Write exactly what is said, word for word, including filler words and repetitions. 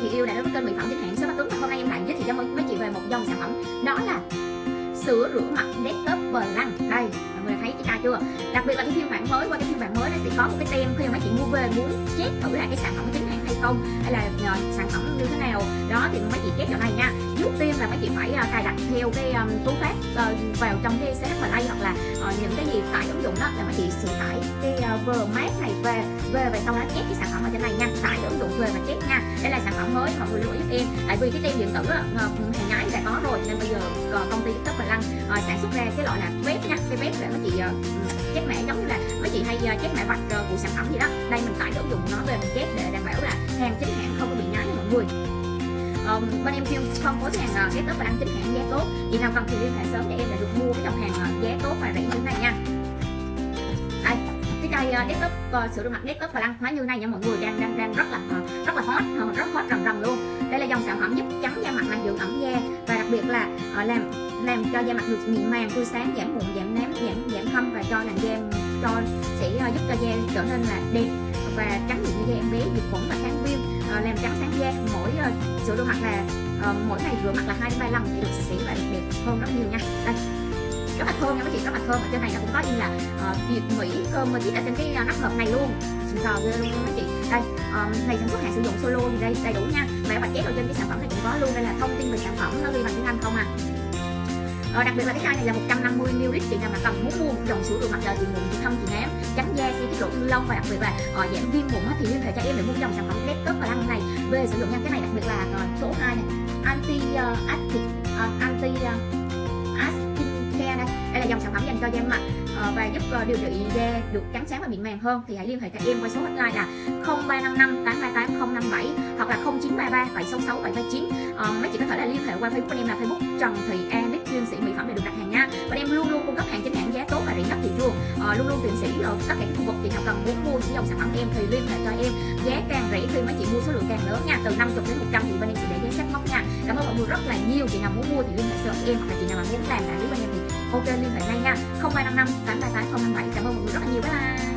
chị yêu đã đến với kênh mỹ phẩm chính hãng Shop Bá Tuấn, và hôm nay em lại giới thiệu cho mấy, mấy chị về một dòng sản phẩm, đó là sữa rửa mặt Detox Plus. Đây, mọi người thấy cái chưa? Đặc biệt là cái phiên bản mới, qua cái phiên bản mới nó sẽ có một cái tem khi mà mấy chị mua về muốn check thử là cái sản phẩm chính hãng hay không, hay là uh, sản phẩm như thế nào đó thì mấy chị check chỗ này nha. Trước tiên là mấy chị phải uh, cài đặt theo cái um, cú pháp uh, vào trong cái Setup Play hoặc là uh, những cái gì tải ứng dụng đó là mấy chị sẽ tải cái uh, Vmart này về về và sau đó check cái sản phẩm ở trên này nha, tải ứng dụng về và check nha. Đây là sản phẩm mới, mọi người lưu ý giúp em, tại vì cái tem điện tử uh, hàng nhái đã có rồi nên bây giờ uh, công ty Setup Play uh, sản xuất ra cái loại là web nha, cái web để mấy chị uh, check mã, giống như là mấy chị hay uh, check mã vạch uh, của sản phẩm gì đó. Đây mình tải cái ứng dụng nó về mình check để đảm bảo là hàng chính hãng không có bị nhái nha mọi người. Um, bên em chuyên phân phối hàng uh, Detox Plus chính hãng giá tốt, chị nào cần thì liên hệ sớm để em đã được mua cái dòng hàng uh, giá tốt và rẻ như thế này nha. Đây, cái cây uh, Detox uh, sữa rửa mặt Detox Plus nó như này nha mọi người, đang đang đang rất là uh, rất là hot, uh, rất hot rần rần luôn. Đây là dòng sản phẩm giúp trắng da mặt, là dưỡng ẩm da và đặc biệt là uh, làm làm cho da mặt được mịn màng, tươi sáng, giảm mụn, giảm nám, giảm giảm thâm và cho làn da cho sẽ uh, giúp cho da trở nên là đẹp và trắng mịn như da em bé, diệt khuẩn và kháng viêm, uh, làm trắng sáng da. Mỗi uh, sữa rửa mặt là uh, mỗi ngày rửa mặt là hai đến ba lần thì được sạch sẽ và đẹp hơn rất nhiều nha. Đây, rất là thơm nha các chị, rất là thơm. Ở trên này nó cũng có in là uh, Việt Mỹ thơm mà ở trên cái uh, nắp hộp này luôn, xịn sò ghê luôn các chị. Đây, um, này sản xuất hàng sử dụng solo gì đây đầy đủ nha, mã vạch chép ở trên cái sản phẩm này cũng có luôn. Đây là thông tin về sản phẩm, nó ghi bằng tiếng Anh không à. Ờ, đặc biệt là cái chai này là một trăm năm mươi mi li lít, chị nào mà cần muốn mua dòng sữa rửa mặt là chị mụn, chị thâm, chị nám, trắng da, sẽ tiết lộ ương lông và đặc biệt là uh, giảm viêm mụn thì liên hệ cho em để mua dòng sản phẩm Detox Plus này về sử dụng nha. Cái này đặc biệt là uh, số hai này, anti uh, active uh, anti uh, active care đây. Đây là dòng sản phẩm dành cho da mặt uh, và giúp uh, điều trị da được trắng sáng và mịn màng hơn. Thì hãy liên hệ cho em qua số hotline là không ba năm năm tám ba tám không năm bảy hoặc là không chín ba ba bảy sáu sáu bảy ba chín. Uh, mấy chị có thể là liên hệ qua Facebook của em là Facebook Trần Thị An, chuyên sĩ mỹ phẩm để được đặt hàng nha. Và em luôn luôn cung cấp hàng chính hãng giá tốt và rẻ nhất thị trường, uh, luôn luôn tiện sĩ ở tất cả các khu vực. Chị nào cần muốn mua những dòng sản phẩm em thì liên hệ cho em, giá càng rẻ khi mấy chị mua số lượng càng lớn nha, từ năm mươi đến một trăm thì bên em sẽ để giá sát mốc nha. Cảm ơn mọi người rất là nhiều. Chị nào muốn mua thì liên hệ sớm em, hoặc là chị nào mà muốn làm đại lý bên em thì ok liên hệ ngay nha, không ba năm năm tám ba tám không năm bảy. Cảm ơn mọi người rất là nhiều, bye bye.